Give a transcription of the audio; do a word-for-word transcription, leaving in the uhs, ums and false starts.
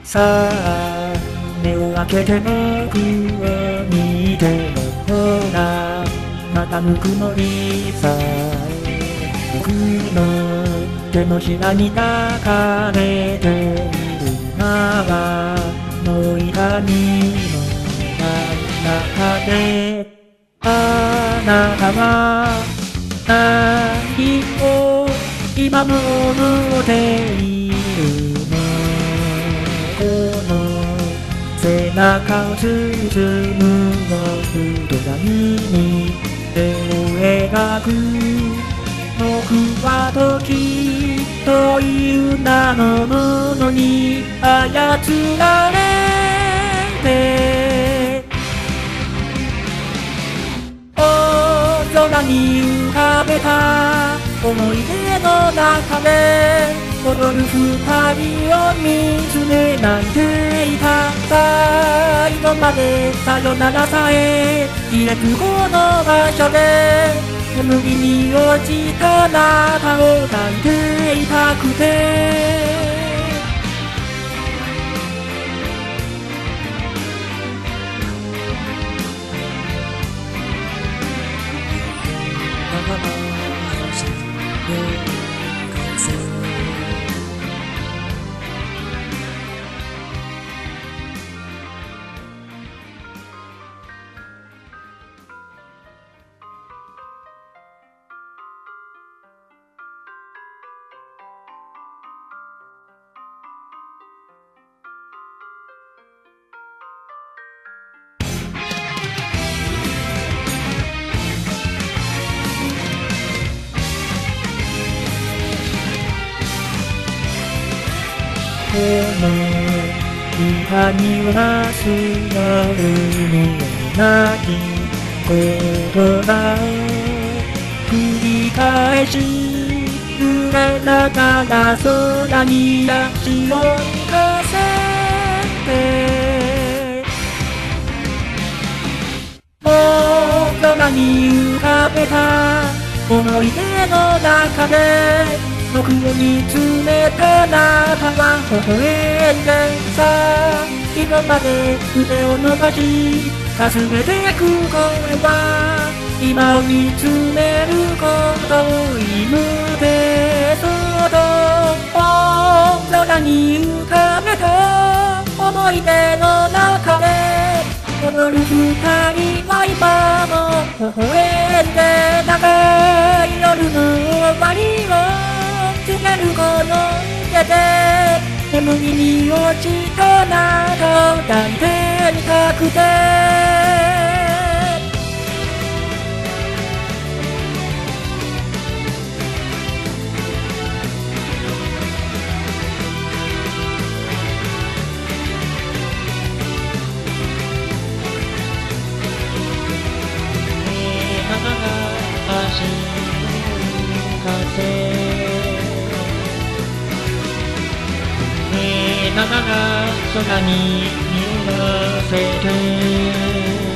さあ目を開けて僕を見てもほらまたぬくもりさえ僕の手のひらに抱かれている今はの痛みの中であなたは何を今も思っているのこの背中を包む僕と何に手を描く僕は時という名のものに操られて大空に浮かべた思い出の中で踊る二人を見つめ泣いていた最後までさよならさえ言えずこの場所で眠りに落ちたあなたを抱いていたくてこの岩にはすがるにないことが繰り返し揺れながら空に足を浮かせて大空に浮かべた思い出の中で僕を見つめたあなたは微笑んでさ今まで腕を伸ばしかすめてく声は今を見つめることを祈ってその大空に浮かべた思い出の中で踊る二人は今も微笑んで長い夜の終わりを告げるこの手で眠りに落ちたあなたを抱いてみたくて足を風花が空に見合わせて